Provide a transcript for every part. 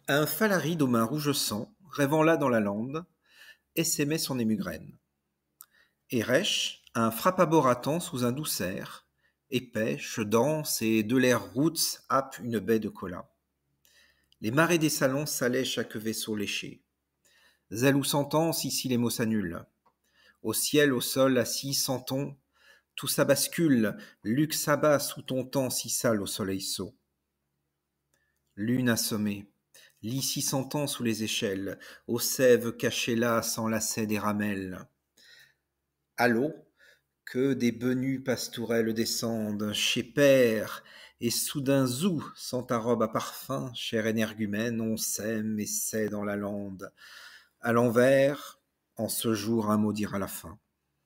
Un Phalaride aux mains rouge sang, rêvant là dans la lande, essaimait son émugraine. Et Rech, un frappaboratant sous un doux cerf, et pêche, danse, et de l'air routes happe une baie de cola. Les marées des salons salaient chaque vaisseau léché. Zèle ou sentence, ici les mots s'annulent. Au ciel, au sol, assis, sentons, tout ça bascule, luxe abat sous ton temps si sale au soleil saut. Lune assommée, lit si sentant sous les échelles, aux sèves cachées là sans lacets des ramelles. À l'eau, que des benus pastourelles descendent, chez père, et soudain zou, sans ta robe à parfum, chère énergumène, on s'aime et sait dans la lande. À l'envers, en ce jour un mot dira la fin.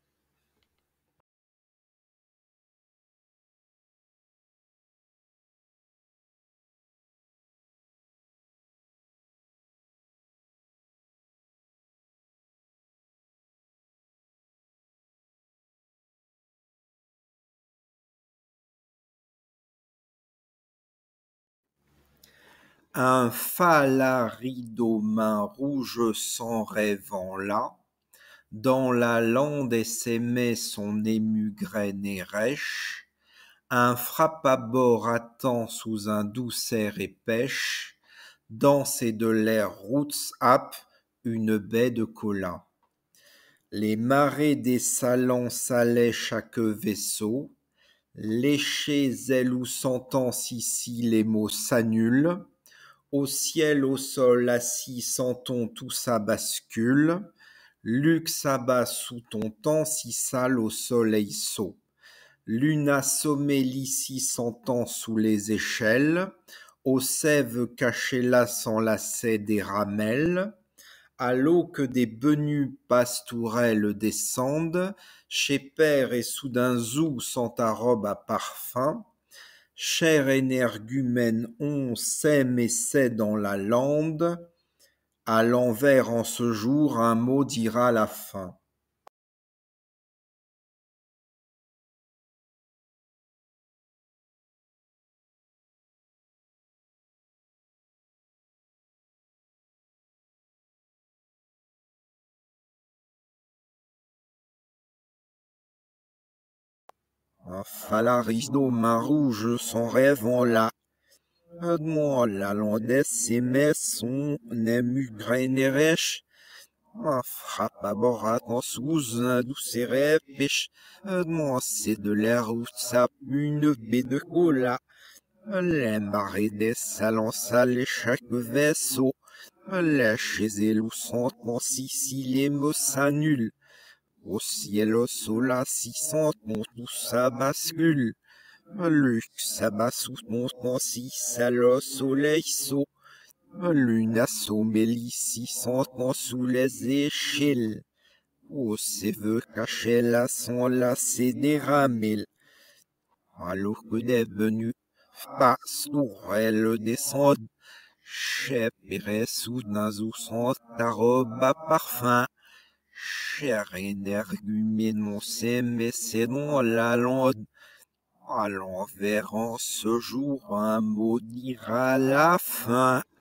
Un Phalaridomain rouge sans rêvant là, dans la lande essaimait son émugraine et rêche, un frappabord attend sous un doux cerf et pêche, dans ces de l'air routes happe une baie de cola. Les marées des salants salaient chaque vaisseau, léchés ailes ou sentence ici les mots s'annulent, au ciel, au sol, assis, sentons tout ça bascule, luxe abat sous ton temps si sale au soleil saut. Lune assommée l'ici sentant sous les échelles, aux sèves cachées là sans lacets des ramelles, à l'eau que des benus pastourelles descendent, chez père et soudain zou sans ta robe à parfum, chère énergumène, on s'aime et sait dans la lande, à l'envers en ce jour un mot dira la fin. Un Phalarido main rouge son rêve en là. Moi la lande s'aimait son émugraine et rêche. Un frappe à bord attend sous un doux rêve pêche. Moi c'est de l'air où ça une baie de cola. Les marées des salons salés chaque vaisseau. Les chez elles sentent si les mots s'annulent. Au ciel, au sol, assis, sentent tout ça bascule. Luxe abat sous mon temps si sale au soleil saut. Lune assommée l'ici sentant sous les échelles. Aux sèves cachées là sans lacets des ramelles. Alors que des venus pastourelles descendent, chef et soudain où sent ta robe à parfum. Cher énergumène, mon s'aime et c'est dans la lande. À l'envers en ce jour un mot dira la fin.